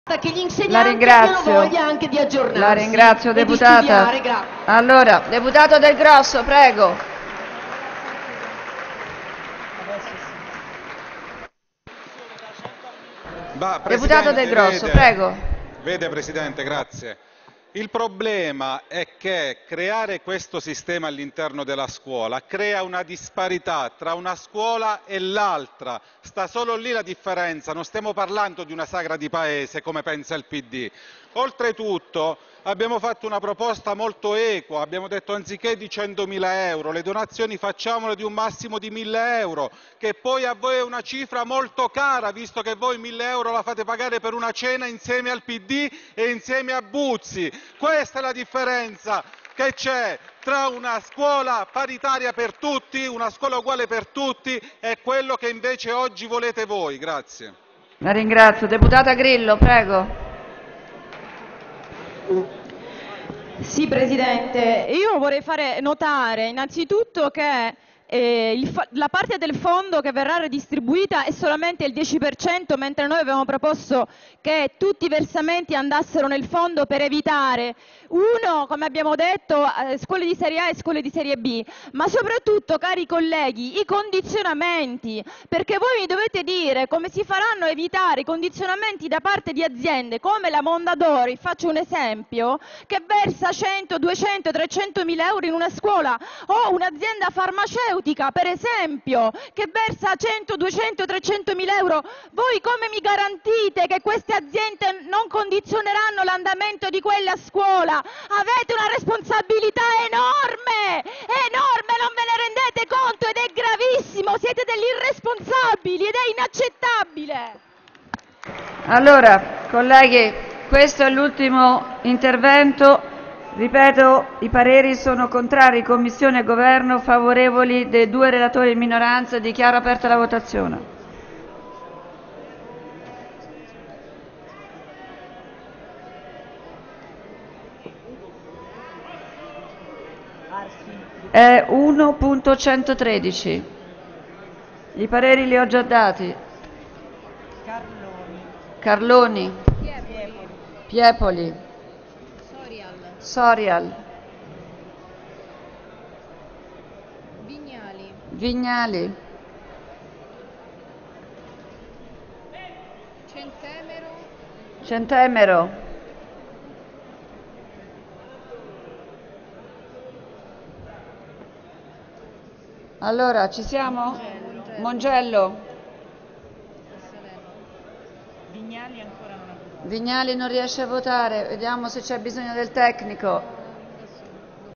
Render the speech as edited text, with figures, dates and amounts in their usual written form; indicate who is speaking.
Speaker 1: che gli
Speaker 2: La
Speaker 1: insegnanti
Speaker 2: ringrazio.
Speaker 1: abbiano voglia anche di aggiornarsi.
Speaker 2: La ringrazio,
Speaker 1: e di
Speaker 2: deputata.
Speaker 1: studiare.
Speaker 2: Allora, deputato Del Grosso, prego. Deputato Del Grosso, prego.
Speaker 3: Vede Presidente, grazie. Il problema è che creare questo sistema all'interno della scuola crea una disparità tra una scuola e l'altra. Sta solo lì la differenza, non stiamo parlando di una sagra di paese come pensa il PD. Oltretutto abbiamo fatto una proposta molto equa, abbiamo detto anziché di 100.000 euro le donazioni facciamole di un massimo di 1.000 euro, che poi a voi è una cifra molto cara, visto che voi 1.000 euro la fate pagare per una cena insieme al PD e insieme a Buzzi. Questa è la differenza che c'è tra una scuola paritaria per tutti, una scuola uguale per tutti e quello che invece oggi volete voi. Grazie.
Speaker 2: La ringrazio. Deputata Grillo, prego.
Speaker 4: Sì, Presidente, io vorrei fare notare innanzitutto che la parte del fondo che verrà redistribuita è solamente il 10%, mentre noi avevamo proposto che tutti i versamenti andassero nel fondo per evitare, uno, come abbiamo detto, scuole di serie A e scuole di serie B, ma soprattutto, cari colleghi, i condizionamenti, perché voi mi dovete dire come si faranno a evitare i condizionamenti da parte di aziende come la Mondadori, faccio un esempio, che versa 100, 200, 300 mila euro in una scuola, o un'azienda farmaceutica, per esempio, che versa 100, 200, 300 mila euro. Voi come mi garantite che queste aziende non condizioneranno l'andamento di quella scuola? Avete una responsabilità enorme, enorme, non ve ne rendete conto ed è gravissimo, siete degli irresponsabili ed è inaccettabile.
Speaker 2: Allora, colleghi, questo è l'ultimo intervento. Ripeto, i pareri sono contrari, Commissione e Governo favorevoli dei due relatori di minoranza. Dichiaro aperta la votazione. È 1.113. I pareri li ho già dati. Carloni. Piepoli. Sorial. Vignali. Centemero. Allora, ci siamo? Mongello. Vignali non riesce a votare, vediamo se c'è bisogno del tecnico.